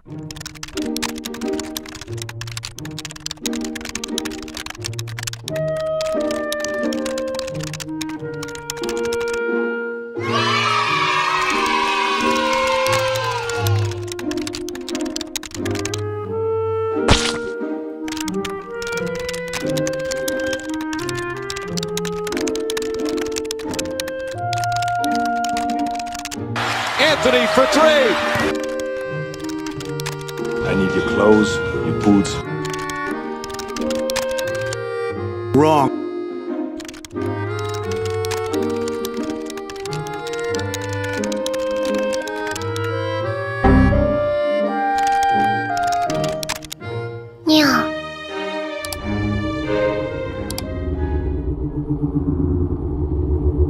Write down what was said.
Anthony for three. I need your clothes, your boots. Wrong.